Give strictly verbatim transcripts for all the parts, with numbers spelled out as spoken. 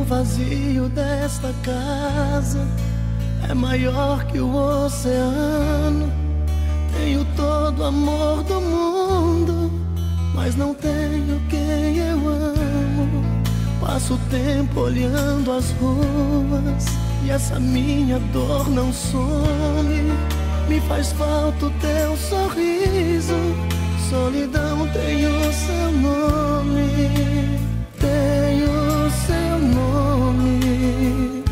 O vazio desta casa é maior que o oceano. Tenho todo o amor do mundo, mas não tenho quem eu amo. Passo o tempo olhando as ruas e essa minha dor não some. Me faz falta o teu sorriso, solidão tem o seu nome, tem o seu nome.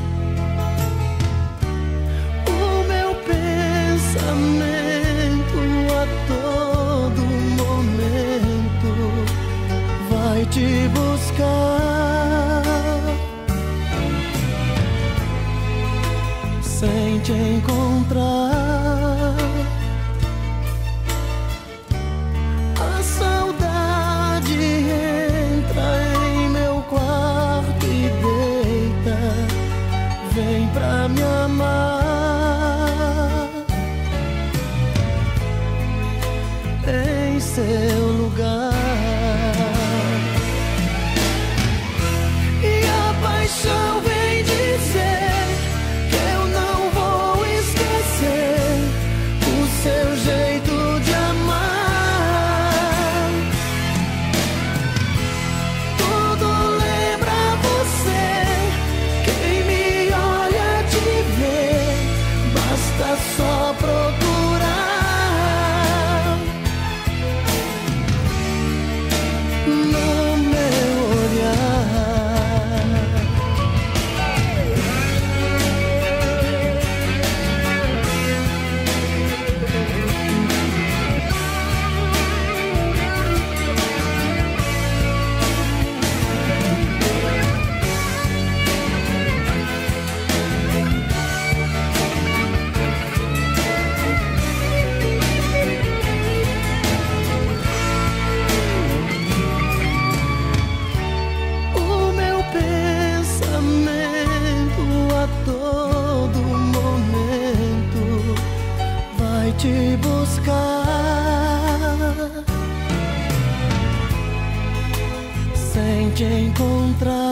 O meu pensamento a todo momento vai te buscar, sem te encontrar. A saudade entra em meu quarto e deita, vem pra me amar em seu lugar. E a paixão vem dizer que eu não vou esquecer o seu jeito de amar. Tudo lembra você, quem me olha te vê, basta só procurar no meu olhar. O meu pensamento a todo momento vai te buscar, sem te encontrar.